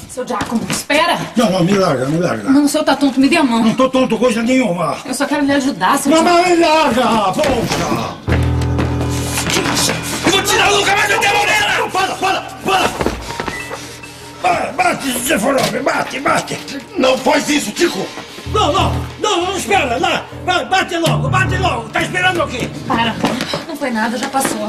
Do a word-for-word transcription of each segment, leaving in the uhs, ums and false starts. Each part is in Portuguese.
Seu Giacomo, espera! Não, não, me larga, me larga. Não, o senhor tá tonto, me dê a mão. Não tô tonto coisa nenhuma. Eu só quero lhe ajudar, seu Não, Giacomo. mas me larga, poxa! Eu vou tirar, nunca mais meter a mão nela! Para, para, para! Vai, bate, se for homem, bate, bate! Não faz isso, Tico! Não, não, não, não espera, lá! Vai, bate logo, bate logo! Tá esperando o quê? Para, não foi nada, já passou.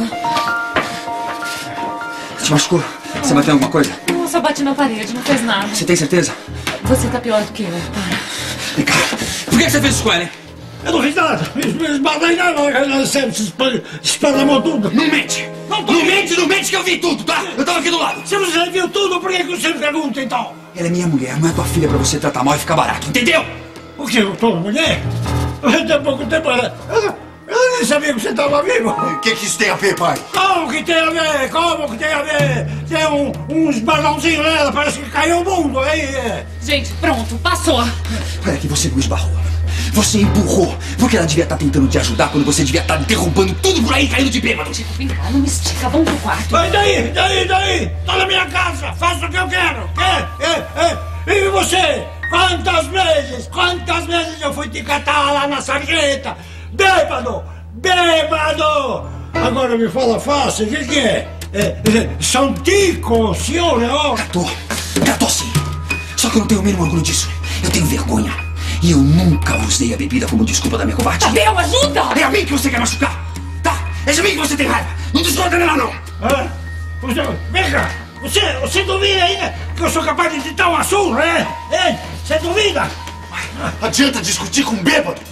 Te machucou? Você bateu em alguma coisa? Eu só bati na parede, não fez nada. Você tem certeza? Você tá pior do que eu, para. Vem cá. Por que você fez isso com ela, hein? Eu não fiz nada! Esbarrei nada, você esparramou tudo! Não mente! Não, tô não mente, não mente que eu vi tudo, tá? Eu tava aqui do lado! Se você viu tudo, por que você me pergunta então? Ela é minha mulher, não é tua filha pra você tratar mal e ficar barato, entendeu? O que? Eu tô mulher? Até pouco tempo ela... Eu, eu nem sabia que você estava vivo! O que que isso tem a ver, pai? Como que tem a ver? Como que tem a ver? Tem um, uns balãozinhos nela, parece que caiu o mundo, aí é... Gente, pronto, passou. Olha que você não esbarrou. Você empurrou, porque ela devia estar tentando te ajudar quando você devia estar derrubando tudo por aí, caindo de bêbado. Chico, vem cá, não me estica, vamos pro quarto. Vai daí, daí, daí! Tô na minha casa, faço o que eu quero! É, é, é. E você? Quantas vezes, quantas vezes eu fui te catar lá na sarjeta? Bêbado! Bêbado! Agora me fala fácil, o que que é? É, é São Tico, senhor, ó! Catou, catou sim. Só que eu não tenho o mínimo orgulho disso. Eu tenho vergonha. E eu nunca usei a bebida como desculpa da minha covardia. Tadeu, ajuda! É a mim que você quer machucar, tá? É de mim que você tem raiva. Não desconta nela, não. Ah, você, vem cá! Você, você duvida ainda que eu sou capaz de te dar uma surra, é? É? Você duvida? Adianta discutir com um bêbado?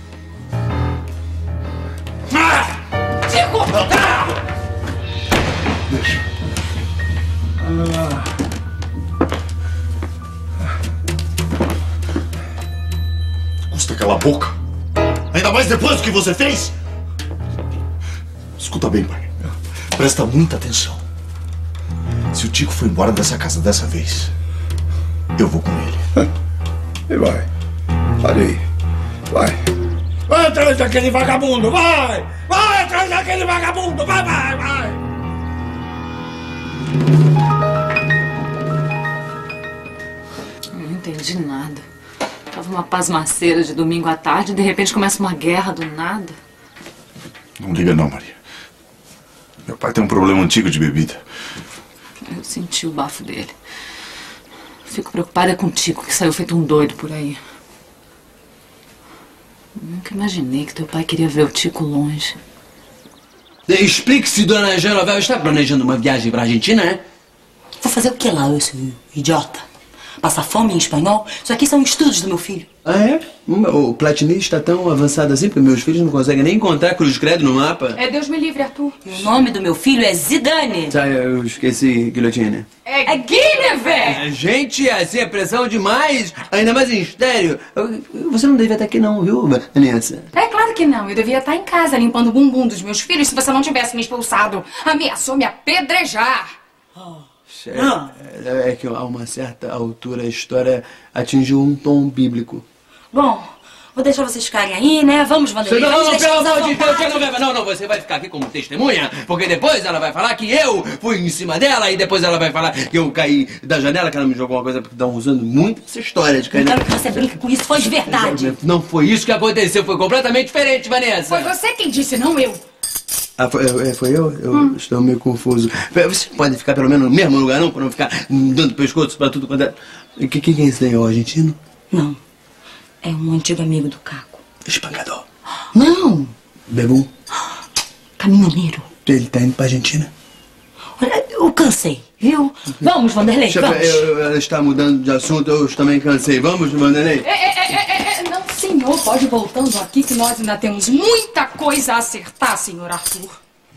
Ah! Chico! Ah! Ah! Custa calar a boca. Ainda mais depois do que você fez. Escuta bem, pai. Presta muita atenção. Se o Tico for embora dessa casa dessa vez, eu vou com ele. E vai. Olha aí. Vai. Vai atrás daquele vagabundo, vai! Vai atrás daquele vagabundo, vai, vai, vai! Não entendi nada. Tava uma pasmaceira de domingo à tarde e de repente começa uma guerra do nada. Não liga não, Maria. Meu pai tem um problema antigo de bebida. Eu senti o bafo dele. Fico preocupada com o Tico, que saiu feito um doido por aí. Nunca imaginei que teu pai queria ver o Tico longe. Explique-se, dona Genoveva está planejando uma viagem para a Argentina, né? Vou fazer o que lá, eu sou idiota? Passar fome em espanhol? Isso aqui são estudos do meu filho. Ah, é? O Platini está tão avançado assim, porque meus filhos não conseguem nem encontrar cruz credo no mapa. É Deus me livre, Arthur. E o nome do meu filho é Zidane. Tá, eu esqueci, guilhotina. É Guinevere! Gente, assim é pressão demais, ainda mais em estéreo. Você não devia estar aqui não, viu, Vanessa? É claro que não. Eu devia estar em casa limpando o bumbum dos meus filhos se você não tivesse me expulsado. Ameaçou me apedrejar. É, é que a uma certa altura a história atingiu um tom bíblico. Bom, vou deixar vocês ficarem aí, né? Vamos, Vanderlei. Não, Vamos não, deixar pelo eles à amor de Deus, vontade. Genoveva, não, não, você vai ficar aqui como testemunha, porque depois ela vai falar que eu fui em cima dela e depois ela vai falar que eu caí da janela, que ela me jogou uma coisa, porque estão usando muito essa história de cair Eu da... quero que você brinque com isso, foi de verdade. Não foi isso que aconteceu, foi completamente diferente, Vanessa. Foi você quem disse, não eu. Ah, foi, é, foi eu? Eu hum. estou meio confuso. Você pode ficar pelo menos no mesmo lugar, não? Pra não ficar dando pescoço pra tudo quanto é... O que, que é esse daí? É o argentino? Não. É um antigo amigo do Caco. Espancador. Não. Bebum. Caminhoneiro. Ele tá indo pra Argentina? Olha, eu cansei, viu? Vamos, Vanderlei, Chefe, vamos. eu- ela está mudando de assunto, eu também cansei. Vamos, Vanderlei? É, é, é, é, é, não, senhor, pode ir voltando aqui que nós ainda temos muita coisa a acertar, senhor Arthur.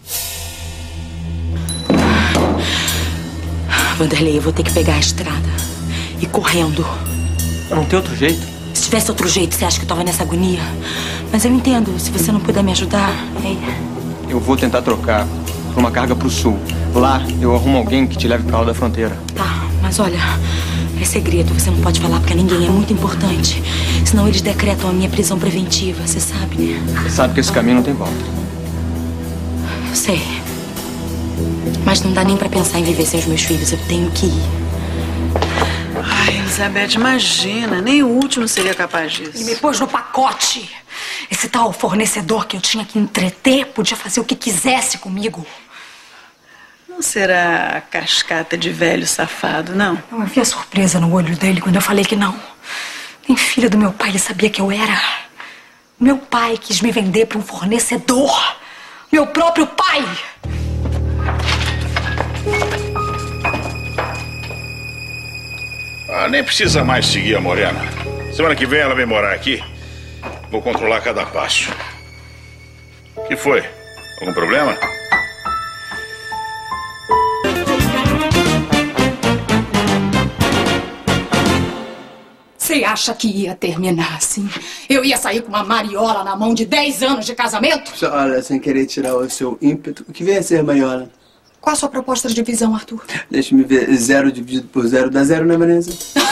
Vanderlei, eu vou ter que pegar a estrada. E correndo. Não tem outro jeito? Se tivesse outro jeito, você acha que eu tava nessa agonia? Mas eu entendo, se você não puder me ajudar, ei. Eu vou tentar trocar por uma carga pro sul. Lá, eu arrumo alguém que te leve pra lá da fronteira. Tá, mas olha, é segredo, você não pode falar porque ninguém é muito importante. Senão eles decretam a minha prisão preventiva, você sabe, né? Você sabe que esse caminho não tem volta. Eu sei. Mas não dá nem pra pensar em viver sem os meus filhos, eu tenho que ir. Ai, Elizabeth, imagina. Nem o último seria capaz disso. Ele me pôs no pacote. Esse tal fornecedor que eu tinha que entreter podia fazer o que quisesse comigo. Não será a cascata de velho safado, não? Eu vi a surpresa no olho dele quando eu falei que não. Nem filha do meu pai, ele sabia que eu era. Meu pai quis me vender para um fornecedor. Meu próprio pai! Ah, nem precisa mais seguir a Morena. Semana que vem ela vem morar aqui. Vou controlar cada passo. O que foi? Algum problema? Você acha que ia terminar assim? Eu ia sair com uma mariola na mão de dez anos de casamento? Olha, sem querer tirar o seu ímpeto, o que vem a ser mariola? Qual a sua proposta de divisão, Arthur? Deixa-me ver, zero dividido por zero dá zero, né, Vanessa?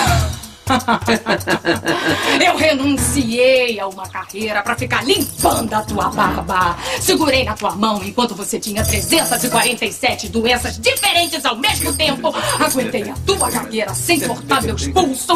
Eu renunciei a uma carreira pra ficar limpando a tua barba. Segurei na tua mão enquanto você tinha trezentas e quarenta e sete doenças diferentes ao mesmo tempo. Aguentei a tua gagueira sem cortar meus pulsos.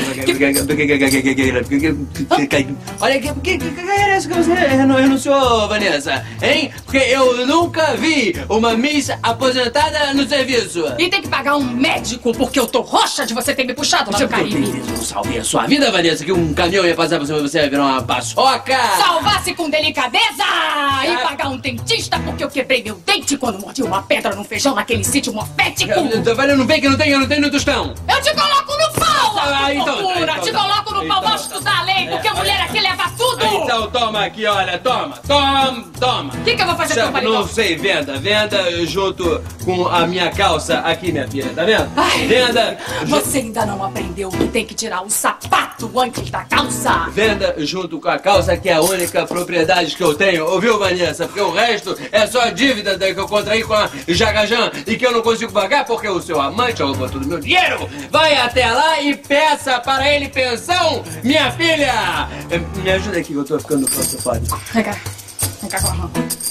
Olha, que gagueira é essa que você renunciou, Vanessa? Hein? Porque eu nunca vi uma Miss aposentada no serviço. E tem que pagar um médico porque eu tô roxa de você ter me puxado lá no Caribe. Não salvei a sua vida, Vanessa, que um caminhão ia passar por cima de você, ia virar uma paçoca! Salvasse com delicadeza! Ah. E pagar um dentista porque eu quebrei meu dente quando mordi uma pedra no feijão naquele sítio morfético! Valeu, não vem que não tem, eu não tenho no tostão! Eu te coloco no pau! Ah, então, então, então, te coloco no pau, vou estudar a lei, porque a mulher aqui leva tudo! Então toma aqui, olha, toma, toma, toma! O que, que eu vou fazer com o paletó? Não sei, venda, venda junto com a minha calça aqui, minha filha, tá vendo? Ai, venda! Você ainda não aprendeu que tem que tirar o sapato antes da calça! Venda junto com a calça, que é a única propriedade que eu tenho, ouviu, Vanessa? Porque o resto é só dívida que eu contraí com a Jagajan e que eu não consigo pagar porque o seu amante roubou todo o meu dinheiro! Vai até lá e peça para ele pensão, minha filha! Me ajuda aqui que eu tô ficando claustrofóbico. Vem cá, vem cá com a mão.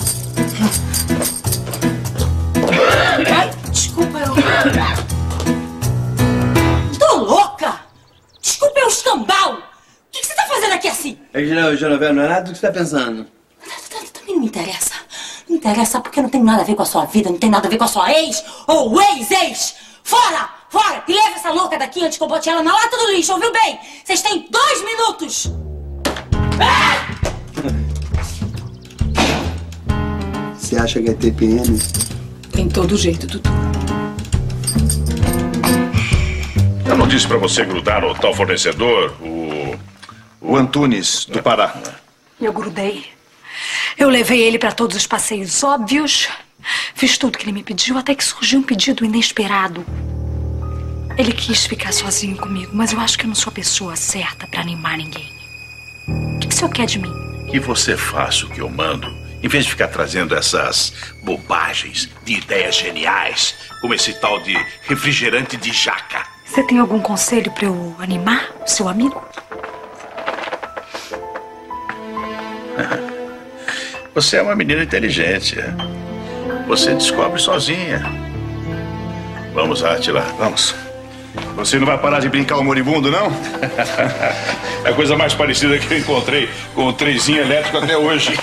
Ai, desculpa, eu... Tô louca! Desculpa, é um escambau! O que você tá fazendo aqui assim? É que, Genoveva, não é nada do que você tá pensando. Também não me interessa. Não interessa porque não tem nada a ver com a sua vida, não tem nada a ver com a sua ex ou ex-ex! Fora! Fora! E leva essa louca daqui antes que eu bote ela na lata do lixo, ouviu bem? Vocês têm dois minutos! Ah! Você acha que é T P M? Tem todo jeito, Dudu. Eu não disse pra você grudar no tal fornecedor, o... O Antunes, do Pará. Eu grudei. Eu levei ele para todos os passeios óbvios. Fiz tudo que ele me pediu, até que surgiu um pedido inesperado. Ele quis ficar sozinho comigo, mas eu acho que eu não sou a pessoa certa para animar ninguém. O que, que o senhor quer de mim? Que você faça o que eu mando, em vez de ficar trazendo essas bobagens de ideias geniais, como esse tal de refrigerante de jaca. Você tem algum conselho para eu animar o seu amigo? Você é uma menina inteligente. Você descobre sozinha. Vamos, Átila, vamos. Você não vai parar de brincar o moribundo, não? É a coisa mais parecida que eu encontrei com o trenzinho elétrico até hoje.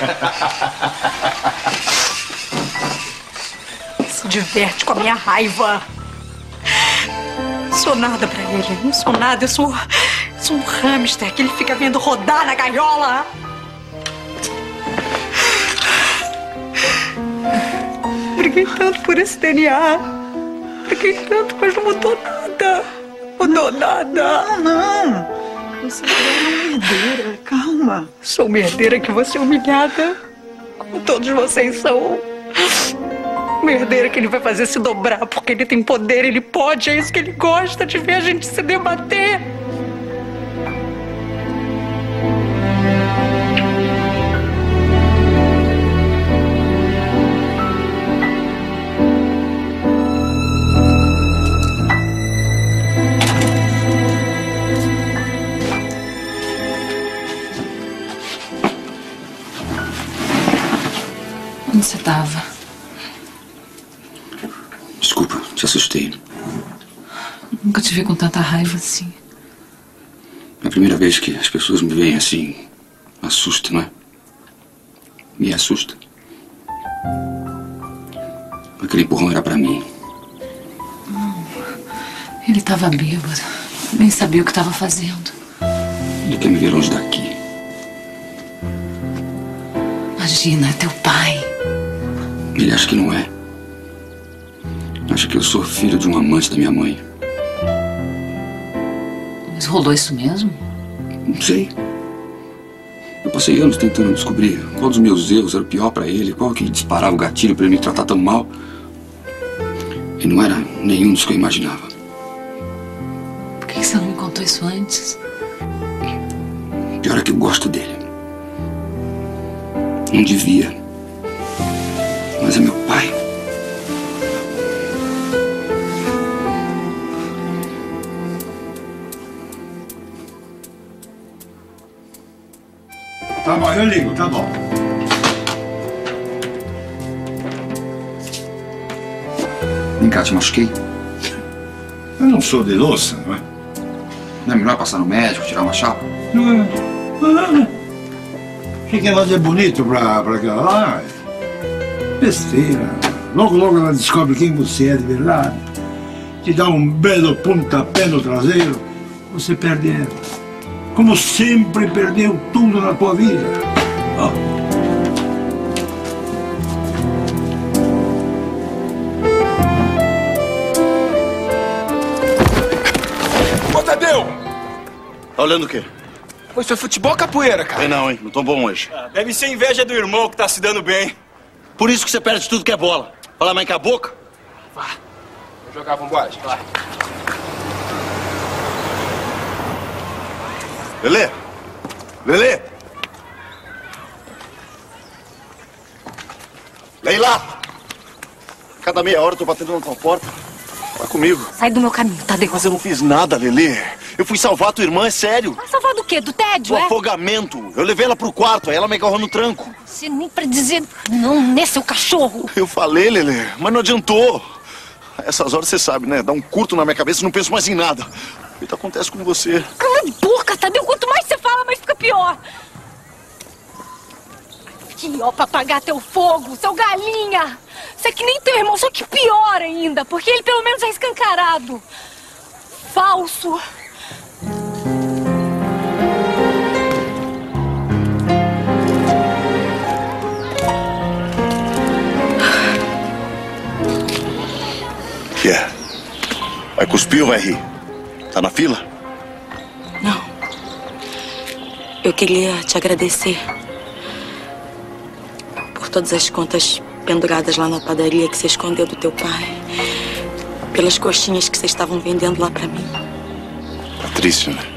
Se diverte com a minha raiva. Não sou nada pra ele, não sou nada. Eu sou, sou um hamster que ele fica vendo rodar na gaiola. Briguei tanto por esse D N A. Briguei tanto, mas não mudou nada. Mudou nada. Não, não. Você é uma herdeira. Calma. Sou uma herdeira que vou ser humilhada. Como todos vocês são. Uma herdeira que ele vai fazer se dobrar porque ele tem poder, ele pode. É isso que ele gosta, de ver a gente se debater. Onde você tava? Desculpa, te assustei. Nunca te vi com tanta raiva assim. É a primeira vez que as pessoas me veem assim. Assusta, não é? Me assusta. Aquele empurrão era pra mim. Não. Ele tava bêbado. Nem sabia o que estava fazendo. Ele quer me ver longe daqui. Imagina, é teu pai. Ele acha que não é. Acha que eu sou filho de um amante da minha mãe. Mas rolou isso mesmo? Não sei. Eu passei anos tentando descobrir qual dos meus erros era o pior pra ele, qual que disparava o gatilho pra ele me tratar tão mal. E não era nenhum dos que eu imaginava. Por que você não me contou isso antes? O pior é que eu gosto dele. Não devia. Mas é meu pai. Tá bom, eu ligo, tá bom. Vem cá, te machuquei? Eu não sou de louça, não é? Não é melhor passar no médico, tirar uma chapa? Não é. Não é. Achei que ela é bonito pra, pra aquela lá. Besteira. Logo, logo ela descobre quem você é de verdade. Te dá um belo pontapé no traseiro. Você perde ela. Como sempre perdeu tudo na tua vida. Oh. Ô, Tadeu! Tá olhando o quê? Pô, isso é futebol ou capoeira, cara? Tem não, hein? Não tô bom hoje. Ah, deve ser inveja do irmão que tá se dando bem. Por isso que você perde tudo que é bola. Fala mais com a boca. Vá. Vamos jogar, vambora, gente. Vai. Lelê! Lelê! Leila! Cada meia hora eu tô batendo na tua porta. Fala comigo. Sai do meu caminho, Tadeu. Mas eu não fiz nada, Lelê. Eu fui salvar tua irmã, é sério. Vai salvar do quê? Do tédio, Do é? afogamento. Eu levei ela pro quarto, aí ela me agarrou no tranco. Você nem pra dizer não, né, seu cachorro? Eu falei, Lelê, mas não adiantou. Essas horas você sabe, né? Dá um curto na minha cabeça e não penso mais em nada. O que acontece com você? Cala a boca, Tadeu. Quanto mais você fala, mais fica pior. Aqui, ó, pra apagar teu fogo, seu galinha. Você é que nem teu irmão, só que pior ainda, porque ele pelo menos é escancarado. Falso. O que é? Vai cuspir ou vai rir? Tá na fila? Não. Eu queria te agradecer por todas as contas penduradas lá na padaria que você escondeu do teu pai. Pelas coxinhas que vocês estavam vendendo lá pra mim. Tá triste, né?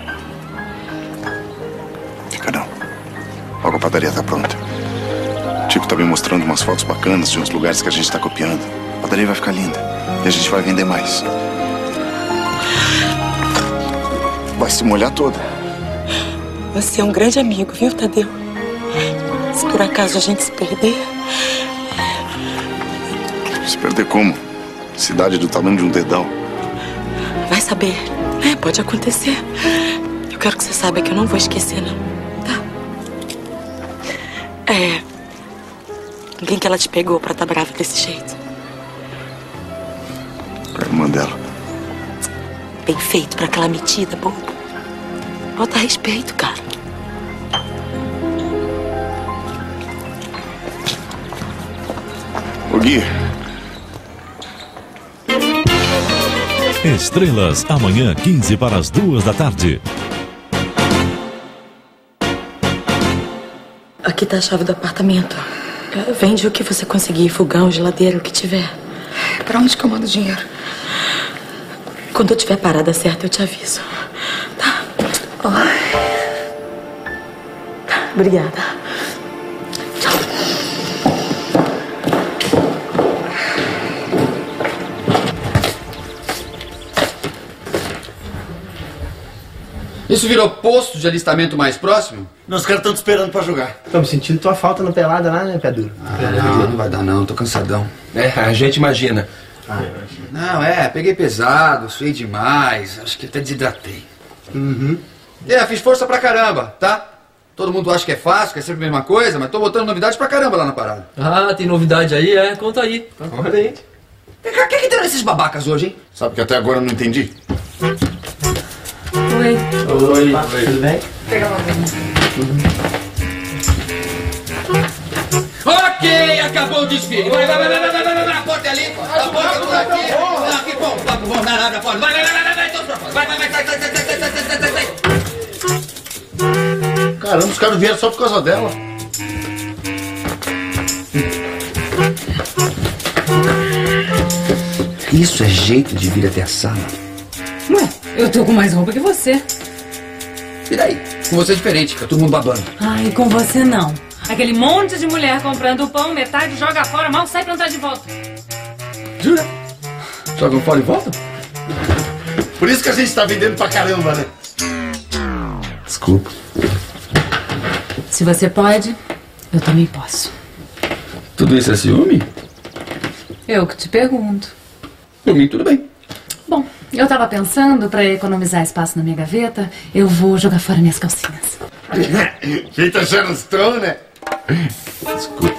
Fica não. Logo a padaria tá pronta. O Tico tá me mostrando umas fotos bacanas de uns lugares que a gente tá copiando. A padaria vai ficar linda. E a gente vai vender mais. Vai se molhar toda. Você é um grande amigo, viu, Tadeu? Se por acaso a gente se perder... Se perder como? Cidade do tamanho de um dedão. Vai saber. É, pode acontecer. Eu quero que você saiba que eu não vou esquecer, não. Tá? É... Quem que ela te pegou pra estar brava desse jeito? A irmã dela. Bem feito pra aquela metida, bobo. Bota respeito, cara. Ô, Gui. Estrelas, amanhã, quinze para as duas da tarde. Aqui tá a chave do apartamento. Vende o que você conseguir, fogão, geladeira, o que tiver. Pra onde que eu mando dinheiro? Quando eu tiver parada certa, eu te aviso. Tá? Ai. Tá, obrigada. Tchau. Isso virou posto de alistamento mais próximo? Meus caras estão te esperando pra jogar. Tô me sentindo tua falta no pelada lá, né, pé duro? Ah, não, não vai dar não, tô cansadão. É, a gente imagina. Ah, não, é, peguei pesado, suei demais, acho que até desidratei. Uhum. É, fiz força pra caramba, tá? Todo mundo acha que é fácil, que é sempre a mesma coisa, mas tô botando novidade pra caramba lá na parada. Ah, tem novidade aí, é? Conta aí. Conta aí. Vem cá, o que que deram esses babacas hoje, hein? Sabe que até agora eu não entendi? Oi. Oi. Oi. Tudo bem? Pega uma Ok, acabou o desfile. Vai, vai, vai, vai, vai, vai, vai, vai, a porta é ali, a porta é por aqui. Aqui, bom, papo bom, nada, nada, fora. Vai, vai, vai, vai, vai, todos pra fora. Vai, vai, vai, sai, sai, sai, sai, sai, sai, sai, sai. Caramba, os caras vieram só por causa dela. Isso é jeito de vir até a sala. Ué, eu tô com mais roupa que você. E daí? Com você é diferente, fica todo mundo babando. Ai, com você não. Aquele monte de mulher comprando pão, metade joga fora, mal sai pra entrar de volta. Jura? Jogam fora e voltam? Por isso que a gente tá vendendo pra caramba, né? Desculpa. Se você pode, eu também posso. Tudo isso é ciúme? Eu que te pergunto. Por mim, tudo bem. Bom, eu tava pensando, pra economizar espaço na minha gaveta, eu vou jogar fora minhas calcinhas. Feita Sharon Stone, né? Desculpa.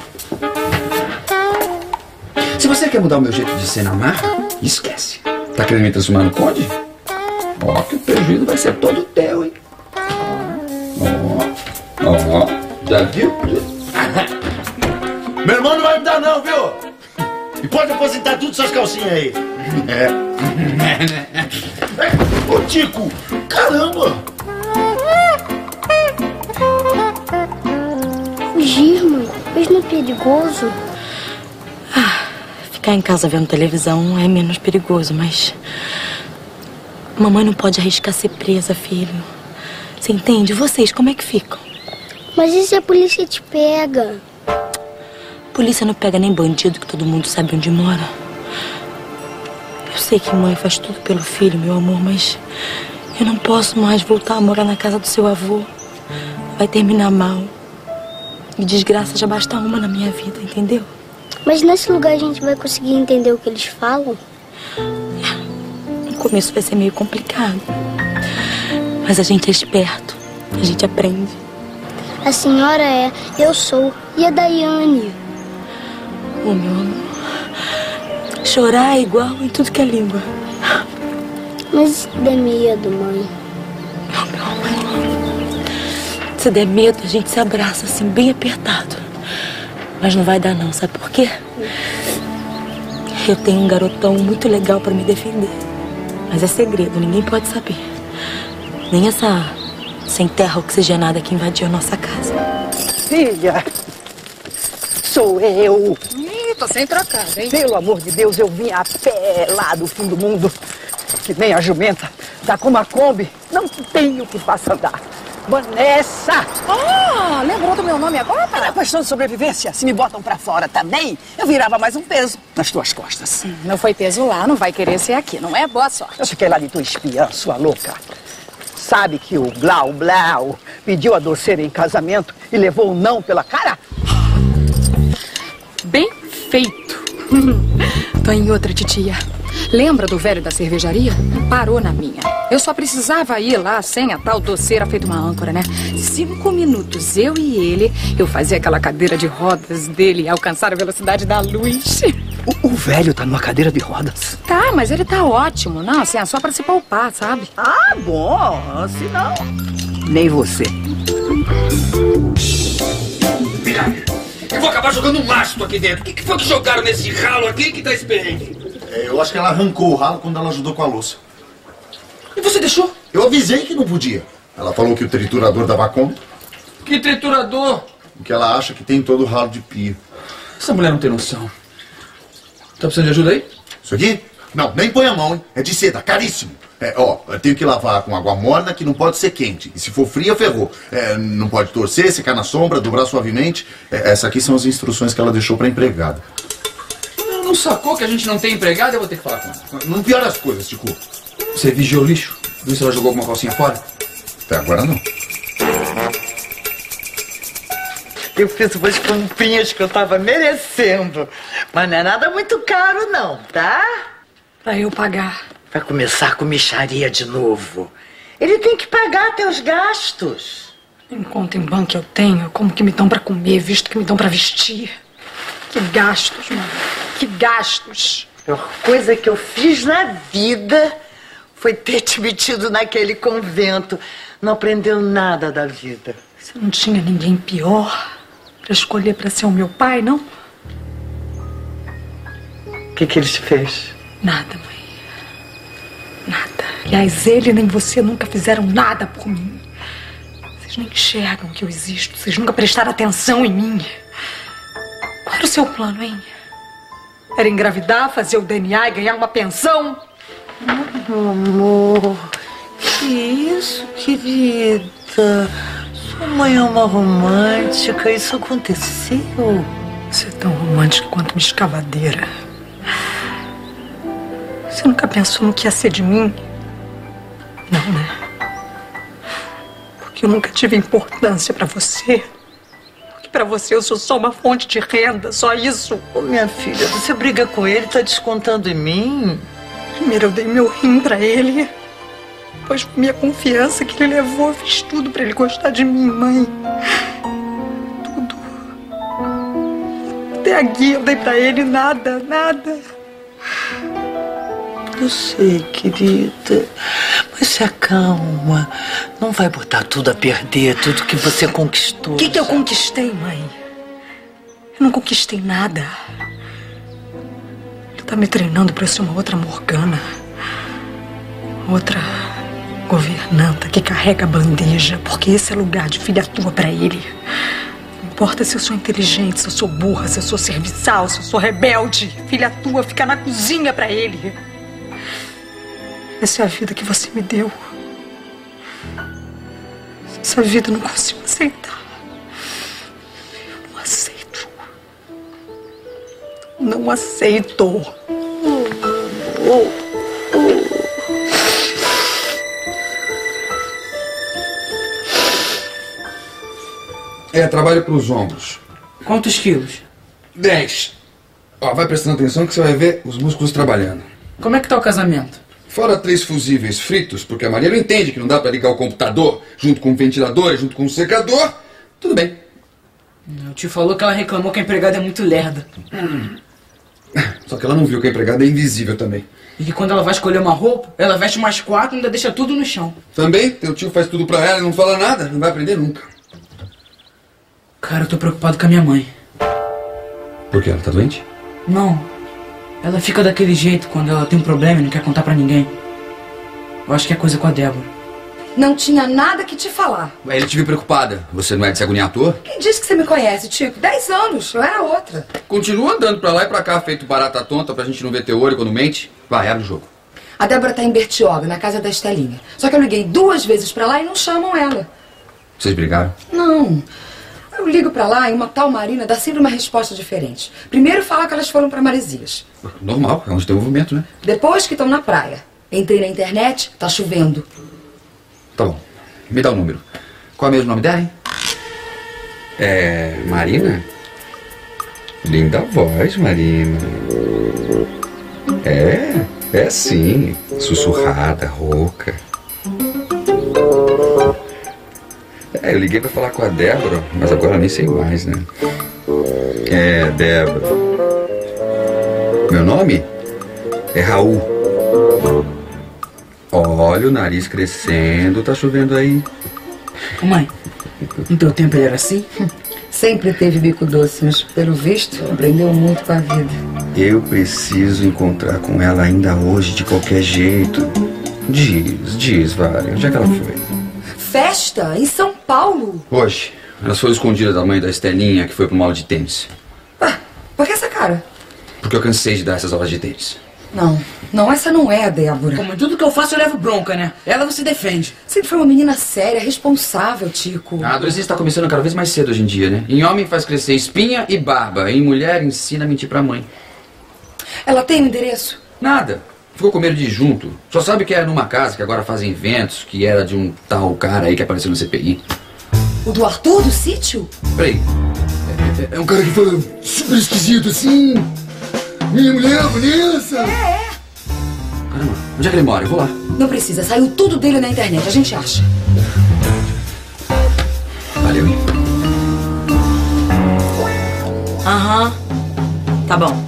Se você quer mudar o meu jeito de ser na marra, esquece. Tá querendo me transformar no conde? Ó, que o prejuízo vai ser todo teu, hein? Ó, ó, já viu? Meu irmão não vai me dar não, viu? E pode depositar tudo suas calcinhas aí. É. Ô, Tico, caramba! Fugir, mãe? Mas não é perigoso? Ah, ficar em casa vendo televisão é menos perigoso, mas... Mamãe não pode arriscar ser presa, filho. Você entende? Vocês, como é que ficam? Mas e se a polícia te pega? Polícia não pega nem bandido, que todo mundo sabe onde mora. Eu sei que mãe faz tudo pelo filho, meu amor, mas... eu não posso mais voltar a morar na casa do seu avô. Vai terminar mal. E desgraça já basta uma na minha vida, entendeu? Mas nesse lugar a gente vai conseguir entender o que eles falam? No começo vai ser meio complicado. Mas a gente é esperto. A gente aprende. A senhora é, eu sou. E a Daiane? Oh, meu amor. Chorar é igual em tudo que é língua. Mas se der medo, mãe? Oh, meu amor. Se der medo, a gente se abraça assim, bem apertado. Mas não vai dar não, sabe por quê? Eu tenho um garotão muito legal pra me defender. Mas é segredo, ninguém pode saber. Nem essa sem terra oxigenada que invadiu a nossa casa. Filha, sou eu. Ih, tô sem trocada, hein? Pelo amor de Deus, eu vim a pé lá do fim do mundo. Que nem a jumenta da Coma Kombi. Não tenho que faça andar. Vanessa! Ah, lembrou do meu nome agora? É uma questão de sobrevivência. Se me botam pra fora também, eu virava mais um peso nas tuas costas. Não foi peso lá, não vai querer ser aqui. Não é boa sorte. Eu fiquei lá de tua espiã, sua louca. Sabe que o Blau Blau pediu a doceira em casamento e levou o não pela cara? Bem feito. Tô em outra, titia. Lembra do velho da cervejaria? Parou na minha. Eu só precisava ir lá sem a tal doceira feito uma âncora, né? Cinco minutos, eu e ele, eu fazia aquela cadeira de rodas dele alcançar a velocidade da luz. O, o velho tá numa cadeira de rodas. Tá, mas ele tá ótimo. Não, assim, é só pra se poupar, sabe? Ah, bom. Se não... Nem você. Eu vou acabar jogando um mastro aqui dentro. O que, que foi que jogaram nesse ralo aqui que tá esse perrengue? É, eu acho que ela arrancou o ralo quando ela ajudou com a louça. E você deixou? Eu avisei que não podia. Ela falou que o triturador dava conta. Que triturador? O que ela acha que tem em todo o ralo de pia. Essa mulher não tem noção. Tá precisando de ajuda aí? Isso aqui? Não, nem põe a mão, hein? É de seda, caríssimo. É, ó, eu tenho que lavar com água morna, que não pode ser quente. E se for fria, ferrou. É, não pode torcer, secar na sombra, dobrar suavemente. É, essa aqui são as instruções que ela deixou pra empregada. Não sacou que a gente não tem empregado? Eu vou ter que falar com ela. Não piora as coisas, Tico. Você vigiou o lixo? Viu se ela jogou alguma calcinha fora? Até agora não. Eu fiz umas comprinhas que eu tava merecendo. Mas não é nada muito caro, não, tá? Pra eu pagar. Vai começar com mixaria de novo. Ele tem que pagar teus gastos. Nem conta em banco eu tenho, como que me dão pra comer, visto que me dão pra vestir. Que gastos, mano. Que gastos. A pior coisa que eu fiz na vida foi ter te metido naquele convento. Não aprendeu nada da vida. Você não tinha ninguém pior pra escolher pra ser o meu pai, não? O que que ele te fez? Nada, mãe. Nada. Aliás, ele nem você nunca fizeram nada por mim. Vocês nem enxergam que eu existo. Vocês nunca prestaram atenção em mim. Qual era o seu plano, hein? Era engravidar, fazer o D N A e ganhar uma pensão? Meu amor, que isso, querida? Sua mãe é uma romântica, isso aconteceu? Você é tão romântica quanto uma escavadeira. Você nunca pensou no que ia ser de mim? Não, né? Porque eu nunca tive importância pra você. Porque pra você eu sou só uma fonte de renda, só isso. Ô, minha filha, você briga com ele, tá descontando em mim? Primeiro eu dei meu rim pra ele. Depois com minha confiança que ele levou, eu fiz tudo pra ele gostar de mim, mãe. Tudo. Até a guia eu dei pra ele, nada, nada. Eu sei, querida, mas se acalma. Não vai botar tudo a perder, tudo que você conquistou. O que que eu conquistei, mãe? Eu não conquistei nada. Ele tá me treinando pra eu ser uma outra Morgana. Outra governanta que carrega a bandeja, porque esse é lugar de filha tua pra ele. Não importa se eu sou inteligente, se eu sou burra, se eu sou serviçal, se eu sou rebelde. Filha tua fica na cozinha pra ele. Essa é a vida que você me deu. Essa vida eu não consigo aceitar. Eu não aceito. Não aceito. Oh, oh, oh. É, trabalho pros ombros. Quantos quilos? Dez. Ó, vai prestando atenção que você vai ver os músculos trabalhando. Como é que tá o casamento? Fora três fusíveis fritos, porque a Maria não entende que não dá pra ligar o computador junto com o ventilador, junto com o secador, tudo bem. O tio falou que ela reclamou que a empregada é muito lerda. Só que ela não viu que a empregada é invisível também. E que quando ela vai escolher uma roupa, ela veste mais quatro e ainda deixa tudo no chão. Também, teu tio faz tudo pra ela e não fala nada, não vai aprender nunca. Cara, eu tô preocupado com a minha mãe. Por quê? Ela tá doente? Não. Ela fica daquele jeito quando ela tem um problema e não quer contar pra ninguém. Eu acho que é coisa com a Débora. Não tinha nada que te falar. Ele te viu preocupada. Você não é de se agoniar à toa? Quem disse que você me conhece, Tico? Dez anos, eu era outra. Continua andando pra lá e pra cá, feito barata tonta, pra gente não ver teu olho quando mente. Vai, abre o jogo. A Débora tá em Bertioga, na casa da Estelinha. Só que eu liguei duas vezes pra lá e não chamam ela. Vocês brigaram? Não. Eu ligo pra lá e uma tal Marina dá sempre uma resposta diferente. Primeiro fala que elas foram pra Maresias. Normal, é onde tem movimento, né? Depois que estão na praia. Entrei na internet, tá chovendo. Tá bom. Me dá o número. Qual é mesmo o nome dela, hein? É... Marina? Linda voz, Marina. É, é sim. Sussurrada, rouca. É, eu liguei pra falar com a Débora, mas agora eu nem sei mais, né? É, Débora. Meu nome é Raul. Olha o nariz crescendo, tá chovendo aí. Ô mãe, no teu tempo ele era assim? Sempre teve bico doce, mas pelo visto aprendeu muito com a vida. Eu preciso encontrar com ela ainda hoje, de qualquer jeito. Diz, diz, Vale, onde é que ela foi? Festa em São Paulo. Hoje. Elas foram escondidas da mãe da Estelinha, que foi pro aula de tênis. Ah, por que essa cara? Porque eu cansei de dar essas aulas de tênis. Não, não, essa não é a Débora. Como tudo que eu faço eu levo bronca, né? Ela você defende. Sempre foi uma menina séria, responsável, Tico. A adolescência está começando cada vez mais cedo hoje em dia, né? Em homem faz crescer espinha e barba. Em mulher ensina a mentir pra mãe. Ela tem o endereço? Nada. Ficou com medo de ir junto. Só sabe que é numa casa que agora fazem eventos, que era de um tal cara aí que apareceu no C P I. O do Arthur, do sítio? Peraí. É, é um cara que fala super esquisito assim. Minha mulher, Vanessa. É, é. Onde é que ele mora? Eu vou lá. Não precisa, saiu tudo dele na internet, a gente acha. Valeu, hein? Aham. Tá bom.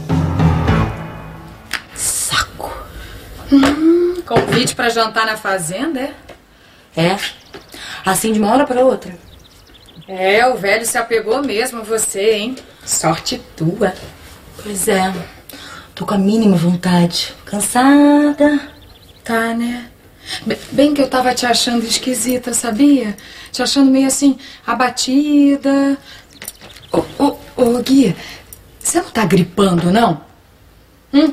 Saco. Hum, convite pra jantar na fazenda, é? É? Assim de uma hora pra outra? É, o velho se apegou mesmo a você, hein? Sorte tua. Pois é. Tô com a mínima vontade. Cansada. Tá, né? Bem que eu tava te achando esquisita, sabia? Te achando meio assim, abatida. Ô, ô, ô, Gui, você não tá gripando, não? Hum?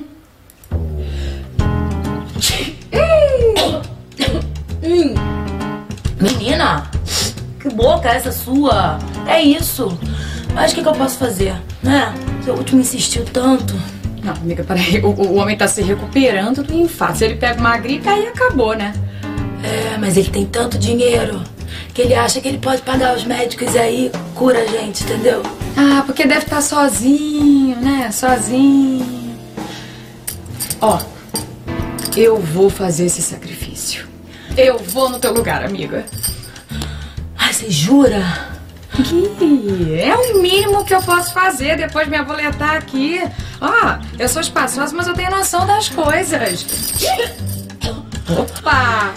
Hum. Menina, que boca é essa sua? É isso. Mas o que, que eu posso fazer, né? Seu último insistiu tanto. Não, amiga, peraí. O, o homem tá se recuperando do infarto. Se ele pega uma gripe, aí acabou, né? É, mas ele tem tanto dinheiro que ele acha que ele pode pagar os médicos e aí cura a gente, entendeu? Ah, porque deve estar sozinho, né? Sozinho. Ó, eu vou fazer esse sacrifício. Eu vou no teu lugar, amiga. Ai, você jura? Gui, é o mínimo que eu posso fazer depois de me aboletar aqui. Ó, eu sou espaçosa, mas eu tenho noção das coisas. Opa!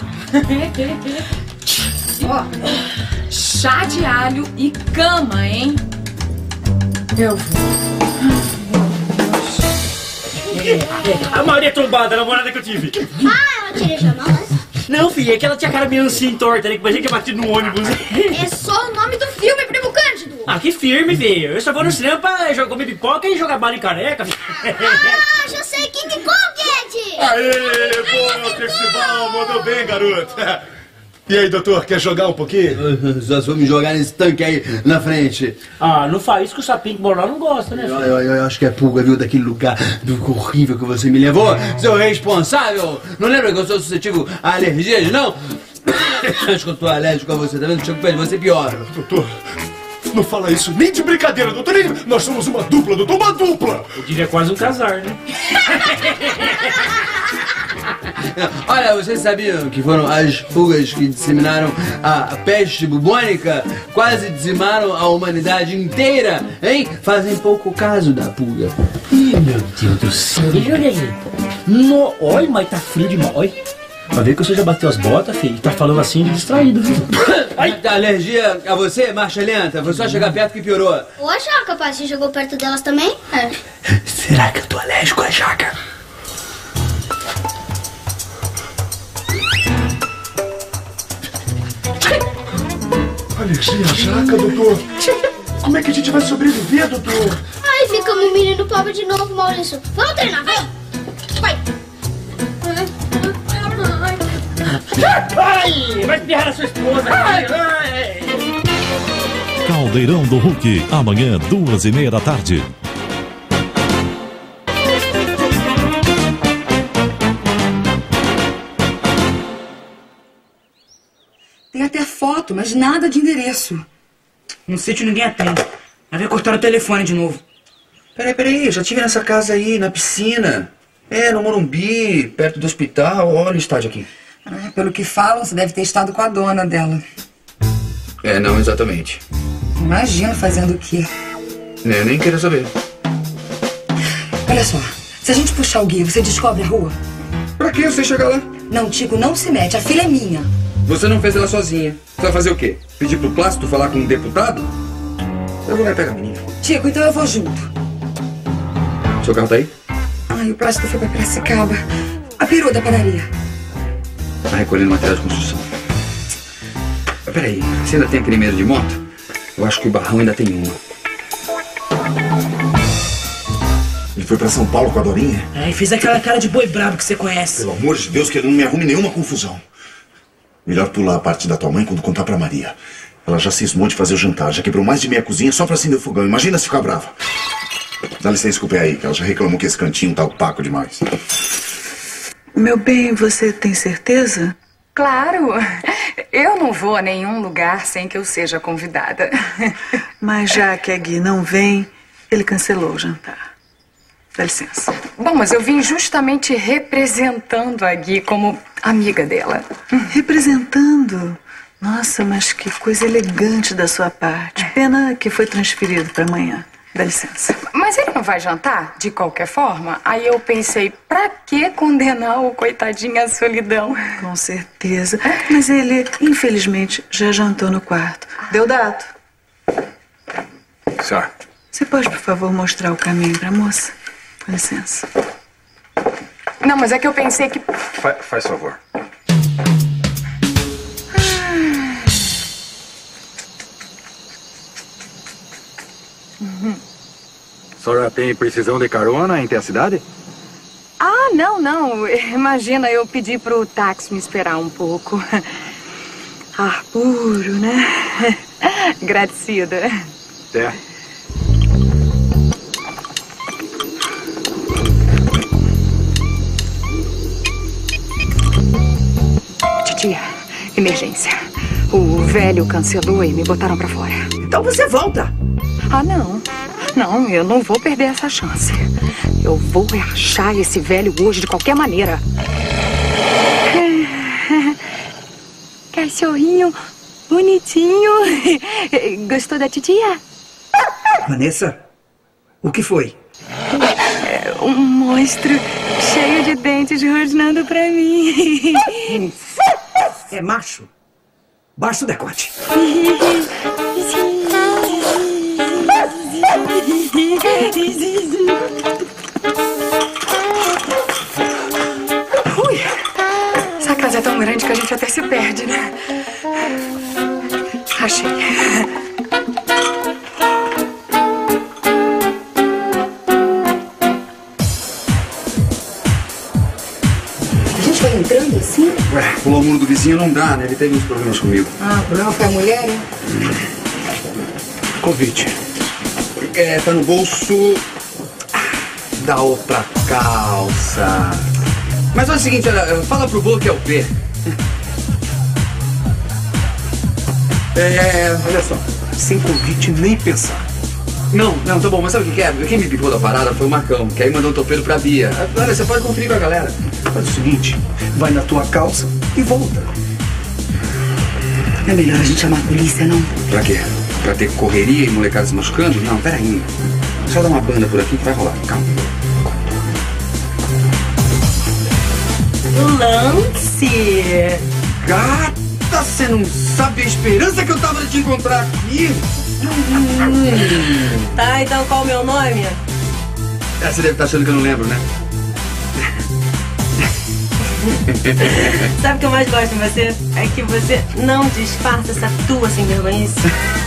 Ó, chá de alho e cama, hein? Eu vou. A Maria Trombada, a namorada que eu tive. Ah, ela tira jornal, Não, filha, é que ela tinha cara meio assim, torta, né? Que imagina que tinha batido no ônibus. É só o nome do filme, Primo Cândido. Ah, que firme, filho. Eu só vou no cinema pra jogar, comer pipoca e jogar bala em careca. Ah, já sei, King Kong, Ed. Aê, pô, Percival, mandou bem, garoto. E aí, doutor, quer jogar um pouquinho? Só se for me jogar nesse tanque aí na frente. Ah, não faz isso que o sapinho que mora lá não gosta, né, filho? Eu, eu, eu acho que é pulga, viu, daquele lugar do horrível que você me levou. Seu responsável! Não lembra que eu sou suscetível a alergias, não? Acho que eu tô alérgico a você, tá vendo? Chego perto de você pior. Doutor, não fala isso nem de brincadeira, doutor. Nem... Nós somos uma dupla, doutor, uma dupla. Eu diria quase um casar, né? Olha, vocês sabiam que foram as pulgas que disseminaram a peste bubônica? Quase dizimaram a humanidade inteira, hein? Fazem pouco caso da pulga. Ih, meu Deus do céu, olha aí. No, olha, mas tá frio demais. Pra ver que você já bateu as botas, filho, e tá falando assim de distraído, viu? Ai, tá alergia a você, marcha lenta? Foi só chegar perto que piorou. Ô, a Jaca, pai, você jogou perto delas também? É. Será que eu tô alérgico à jaca? Alergia à jaca, doutor? Como é que a gente vai sobreviver, doutor? Ai, ficamos um menino pobre de novo, Maurício. Vamos treinar, vai! Vai! Ai, vai espirrar a sua esposa. Ai, ai. Caldeirão do Hulk, amanhã, duas e meia da tarde. Tem até foto, mas nada de endereço. No sítio ninguém atende. Vai ver cortar o telefone de novo. Peraí, peraí, já tive nessa casa aí, na piscina. É, no Morumbi, perto do hospital. Olha o estádio aqui. Ah, pelo que falam, você deve ter estado com a dona dela. É, não exatamente. Imagina fazendo o quê? É, eu nem queria saber. Olha só, se a gente puxar o guia, você descobre a rua? Pra que você chegar lá? Não, Tico, não se mete, a filha é minha. Você não fez ela sozinha. Você vai fazer o quê? Pedir pro Plácido falar com um deputado? Eu vou lá pegar a menina. Tico, então eu vou junto. Seu carro tá aí? Ai, o Plácido foi pra Piracicaba. A perua da padaria. Tá recolhendo material de construção. Mas peraí, você ainda tem aquele medo de moto? Eu acho que o Barrão ainda tem uma. Ele foi pra São Paulo com a Dorinha? É, e fez aquela cara de boi brabo que você conhece. Pelo amor de Deus, que ele não me arrume nenhuma confusão. Melhor pular a parte da tua mãe quando contar pra Maria. Ela já cismou de fazer o jantar, já quebrou mais de meia cozinha só pra acender o fogão. Imagina se ficar brava. Dá licença com o pé aí, que ela já reclamou que esse cantinho tá opaco demais. Meu bem, você tem certeza? Claro! Eu não vou a nenhum lugar sem que eu seja convidada. Mas já que a Gui não vem, ele cancelou o jantar. Dá licença. Bom, mas eu vim justamente representando a Gui como amiga dela. Representando? Nossa, mas que coisa elegante da sua parte. Pena que foi transferido para amanhã. Dá licença. Mas ele não vai jantar, de qualquer forma? Aí eu pensei, pra que condenar o coitadinho à solidão? Com certeza. Mas ele, infelizmente, já jantou no quarto. Deodato. Senhora. Você pode, por favor, mostrar o caminho pra moça? Com licença. Não, mas é que eu pensei que... Fa faz favor. Uhum. A senhora tem precisão de carona entre a cidade? Ah, não, não. Imagina, eu pedi pro táxi me esperar um pouco. Ar puro, né? Agradecida. É. Titia, emergência. O velho cancelou e me botaram pra fora. Então você volta. Ah, não. Não, eu não vou perder essa chance. Eu vou achar esse velho hoje de qualquer maneira. Cachorrinho bonitinho. Gostou da titia? Vanessa, o que foi? Um monstro cheio de dentes rosnando pra mim. É macho. Baixa o decote. Ui, essa casa é tão grande que a gente até se perde, né? Achei. A gente vai entrando assim? Ué, pular o muro do vizinho não dá, né? Ele teve uns problemas comigo. Ah, o problema foi a mulher, hein? Convite. É, tá no bolso da outra calça. Mas olha o seguinte, olha, fala pro Bo que é o P. É, olha só, sem convite nem pensar. Não, não, tá bom, mas sabe o que é? Quem me picou da parada foi o Marcão, que aí mandou o topeiro pra Bia. Olha, você pode conferir com a galera. Faz o seguinte, vai na tua calça e volta. É melhor a gente chamar a polícia, não? Pra quê? Pra ter correria e molecada se machucando? Não, peraí. Só dá uma banda por aqui que vai rolar, calma. Lance! Gata, você não sabe a esperança que eu tava de te encontrar aqui. Hum. Tá, então qual o meu nome? É, você deve estar achando que eu não lembro, né? Sabe o que eu mais gosto de você? É que você não disfarça essa tua sem vergonhice.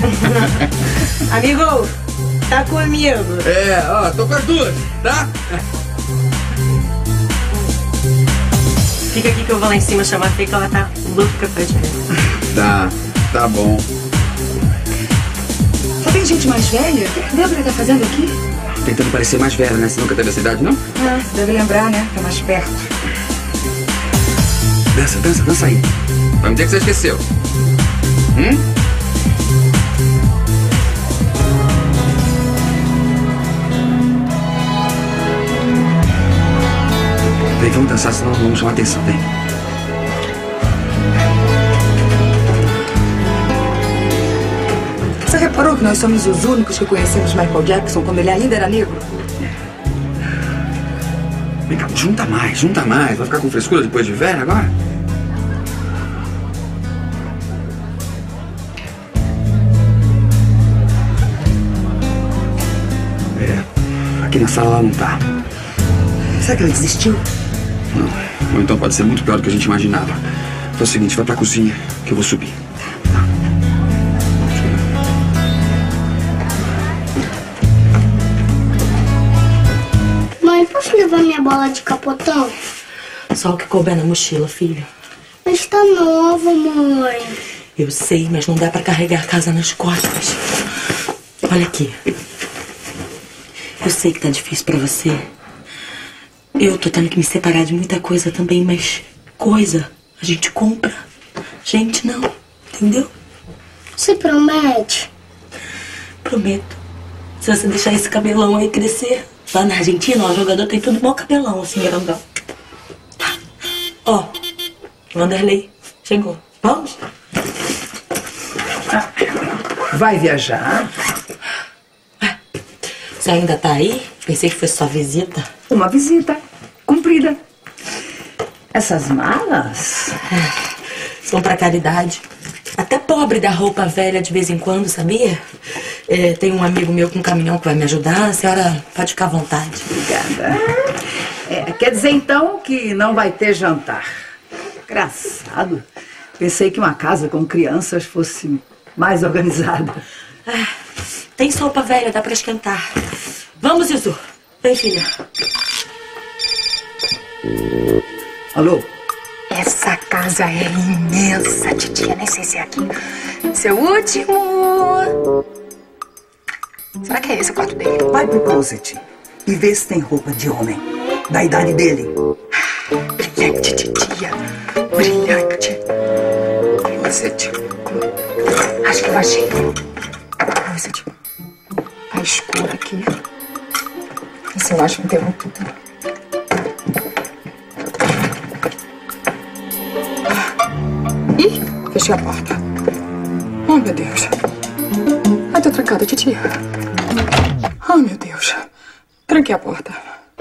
Amigo, tá comigo. É, ó, tô com as duas, tá? Fica aqui que eu vou lá em cima chamar a Fê, que ela tá louca pra te ver. Tá, tá bom. Só tem gente mais velha? O que a Débora tá fazendo aqui? Tentando parecer mais velha, né? Você nunca teve essa idade, não? Ah, deve lembrar, né? Tá mais perto. Dança, dança, dança aí. Vai me dizer que você esqueceu. Hum? Vem, vamos dançar, senão vamos chamar atenção, vem. Você reparou que nós somos os únicos que conhecemos Michael Jackson quando ele ainda era negro? Vem cá, junta mais, junta mais. Vai ficar com frescura depois de velho agora? É, aqui na sala ela não tá. Será que ela desistiu? Não, ou então pode ser muito pior do que a gente imaginava. Faz o seguinte, vai pra cozinha que eu vou subir. Mãe, posso levar minha bola de capotão? Só o que couber na mochila, filho. Mas tá nova, mãe. Eu sei, mas não dá pra carregar a casa nas costas. Olha aqui. Eu sei que tá difícil pra você. Eu tô tendo que me separar de muita coisa também, mas coisa a gente compra. Gente não, entendeu? Você promete? Prometo. Se você deixar esse cabelão aí crescer, Lá na Argentina, ó, o jogador tem tudo bom cabelão, assim, grandão. Ó, Vanderlei chegou. Vamos? Vai viajar? Você ainda tá aí? Pensei que fosse só visita. Uma visita cumprida. Essas malas? São pra caridade. Até pobre dá roupa velha de vez em quando, sabia? É, tem um amigo meu com um caminhão que vai me ajudar. A senhora pode ficar à vontade. Obrigada. É, quer dizer, então, que não vai ter jantar. Engraçado. Pensei que uma casa com crianças fosse mais organizada. Ah, tem sopa velha, dá pra esquentar. Vamos, Isu. Vem, filha. Alô? Essa casa é imensa, titia. Nem sei se é aqui. Seu último. Será que é esse o quarto dele? Vai pro closet e vê se tem roupa de homem. Da idade dele. Brilhante, titia. Brilhante. Closet. Acho que eu achei. Closet. Tá escuro aqui. Esse eu acho um interruptor. Ih, fechei a porta. Oh, meu Deus. Ai, tô trancada, titia. Oh, meu Deus. Tranquei a porta.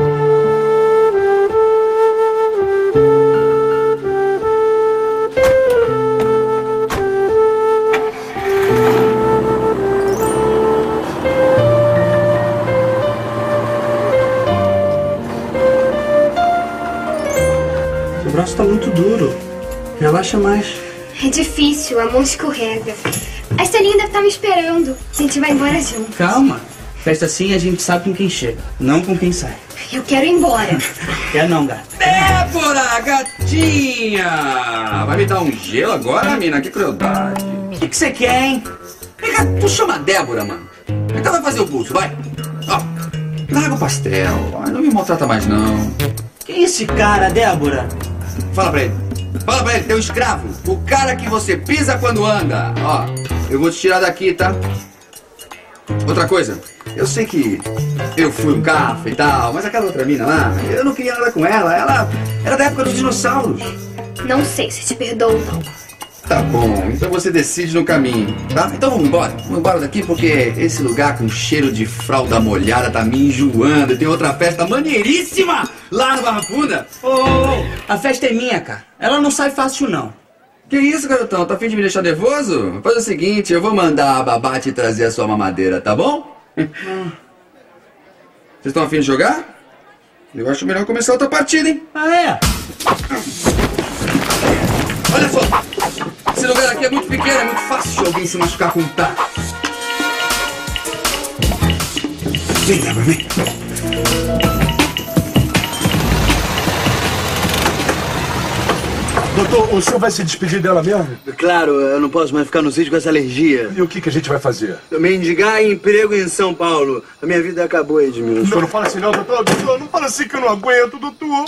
Seu braço tá muito duro. Relaxa mais. É difícil, a mão escorrega. A Estelinha deve estar me esperando. A gente vai embora junto. Calma. Festa assim a gente sabe com quem chega, não com quem sai. Eu quero ir embora. Quer não, gata? Débora, gatinha! Vai me dar um gelo agora, mina? Que crueldade. O que você que quer, hein? Vem cá, tu chama a Débora, mano. Então vai fazer o pulso, vai. Ó, larga o pastel. Ó, não me maltrata mais, não. Quem é esse cara, Débora? Fala pra ele. Fala pra ele, teu escravo. O cara que você pisa quando anda. Ó, eu vou te tirar daqui, tá? Outra coisa. Eu sei que eu fui um cafa e tal, mas aquela outra mina lá, eu não queria nada com ela. Ela era da época dos dinossauros. Não sei se te perdoo, não. Tá bom, então você decide no caminho, tá? Então vamos embora. Vamos embora daqui porque esse lugar com cheiro de fralda molhada tá me enjoando. Tem outra festa maneiríssima lá no Barra Funda. Ô, oh, oh, a festa é minha, cara. Ela não sai fácil, não. Que isso, garotão? Tá a fim de me deixar nervoso? Faz o seguinte, eu vou mandar a babá te trazer a sua mamadeira, tá bom? Vocês estão a fim de jogar? Eu acho melhor começar outra partida, hein? Ah, é? Olha só! Esse lugar aqui é muito pequeno, é muito fácil alguém se machucar com um taco. Vem, Débora, vem. Doutor, o senhor vai se despedir dela mesmo? Claro, eu não posso mais ficar no sítio com essa alergia. E o que, que a gente vai fazer? Mendigar emprego em São Paulo. A minha vida acabou, Edmilson. O senhor não fala assim não, doutor? Doutor, não fala assim que eu não aguento, doutor.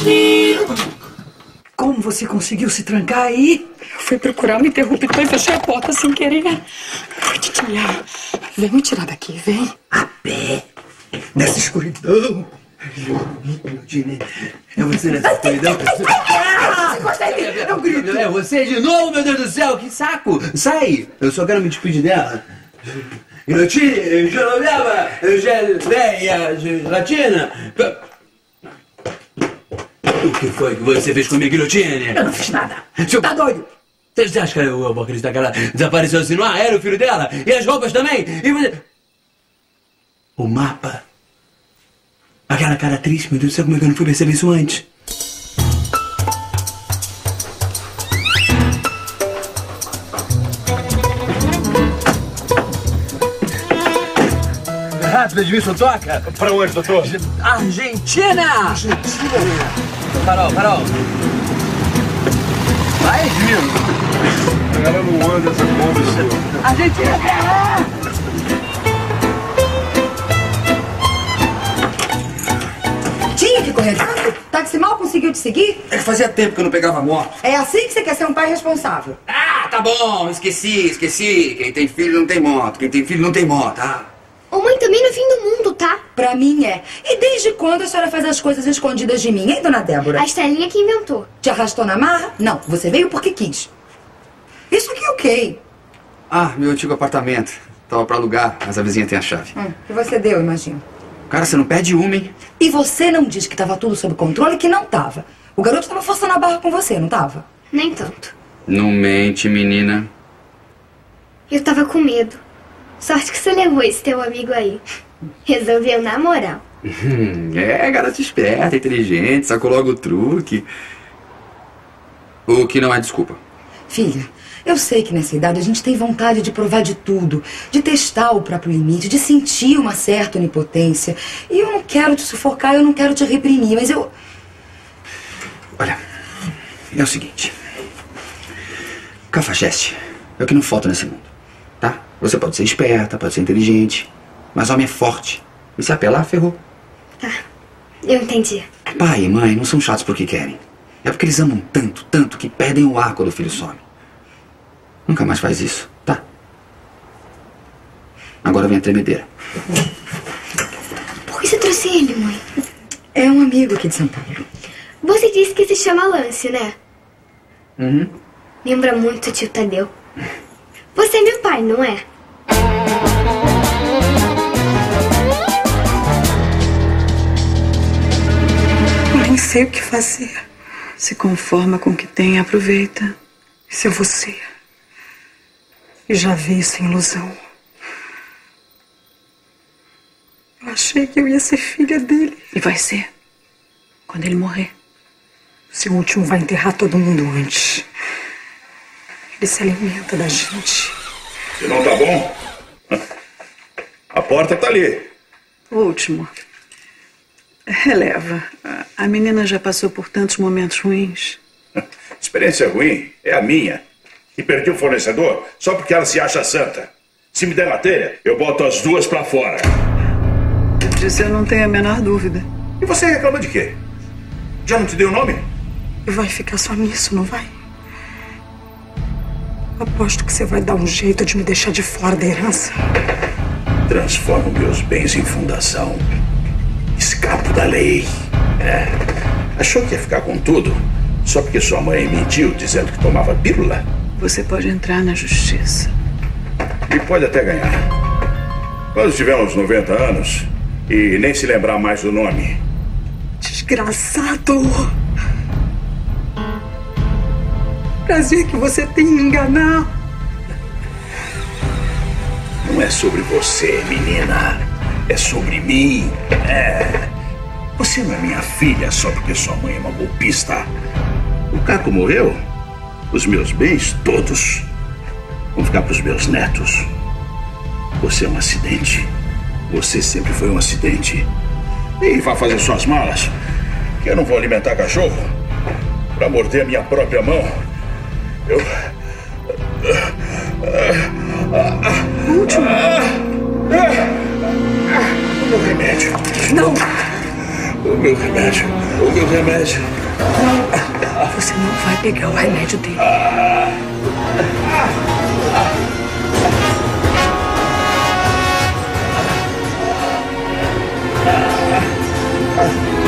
Como você conseguiu se trancar aí? Eu fui procurar um interruptor e fechei a porta sem querer. Ai, titia, vem me tirar daqui, vem. A pé, nessa escuridão. É você nessa escuridão? Não grito. É você de novo, meu Deus do céu, que saco! Sai! Eu só quero me despedir dela. Inutile, Genoveva, Geleia, Latina. O que foi que você fez comigo, Guilhotine? Eu não fiz nada. Seu... Tá doido? Você acha que eu vou acreditar que ela desapareceu assim no ar? Era o filho dela? E as roupas também? E você... O mapa? Aquela cara triste, meu Deus do céu, como é que eu não fui perceber isso antes? Rápido, Edmilson, toca! Pra onde, doutor? Argentina! Argentina! Parou, parou! Vai, Edmilson! Ela não anda essa bomba, senhor. Argentina, cara! Tinha que correr tanto? Táxi mal conseguiu te seguir? É que fazia tempo que eu não pegava moto. É assim que você quer ser um pai responsável. Ah, tá bom, esqueci, esqueci. Quem tem filho não tem moto, quem tem filho não tem moto, ah. Ô mãe, também no fim do mundo, tá? Pra mim é. E desde quando a senhora faz as coisas escondidas de mim, hein, dona Débora? A Estelinha que inventou. Te arrastou na marra? Não, você veio porque quis. Isso aqui é o quê? Ah, meu antigo apartamento. Tava pra alugar, mas a vizinha tem a chave. Hum, que você deu, imagino. Cara, você não perde uma, hein? E você não diz que tava tudo sob controle, que não tava. O garoto tava forçando a barra com você, não tava? Nem tanto. Não mente, menina. Eu tava com medo. Sorte que você levou esse teu amigo aí. Resolveu na moral. Hum, é, garota esperta, inteligente, sacou logo o truque. O que não é desculpa. Filha, eu sei que nessa idade a gente tem vontade de provar de tudo, de testar o próprio limite, de sentir uma certa onipotência. E eu não quero te sufocar, eu não quero te reprimir, mas eu... Olha, é o seguinte. Cafajeste é o que não falta nesse mundo, tá? Você pode ser esperta, pode ser inteligente, mas homem é forte. E se apelar, ferrou. Tá, eu entendi. Pai e mãe não são chatos porque querem. É porque eles amam tanto, tanto, que perdem o ar quando o filho some. Nunca mais faz isso, tá? Agora vem a tremedeira. Por que você trouxe ele, mãe? É um amigo aqui de São Paulo. Você disse que se chama Lance, né? Uhum. Lembra muito o tio Tadeu. Você é meu pai, não é? Nem sei o que fazer. Se conforma com o que tem e aproveita. Isso é você. E já vi isso em ilusão. Eu achei que eu ia ser filha dele. E vai ser. Quando ele morrer. Seu último vai enterrar todo mundo antes. Ele se alimenta da gente. Se não tá bom, a porta tá ali. O último. Releva. A menina já passou por tantos momentos ruins. Experiência ruim é a minha. E perdi o fornecedor só porque ela se acha santa. Se me der na telha, eu boto as duas pra fora. Disso eu não tenho a menor dúvida. E você reclama de quê? Já não te dei o nome? E vai ficar só nisso, não vai? Aposto que você vai dar um jeito de me deixar de fora da herança. Transformo meus bens em fundação. Escapo da lei. É. Achou que ia ficar com tudo só porque sua mãe mentiu dizendo que tomava pílula? Você pode entrar na justiça. E pode até ganhar. Quando tiver uns noventa anos e nem se lembrar mais do nome. Desgraçado! Prazer que você tem em me enganar. Não é sobre você, menina. É sobre mim. É. Você não é minha filha só porque sua mãe é uma golpista. O Caco morreu. Os meus bens, todos, vão ficar para os meus netos. Você é um acidente. Você sempre foi um acidente. E vá fazer suas malas, que eu não vou alimentar cachorro para morder a minha própria mão. Eu... O último. O meu remédio. Não. O meu remédio. O meu remédio. Não. Você não vai pegar o remédio dele. Ah.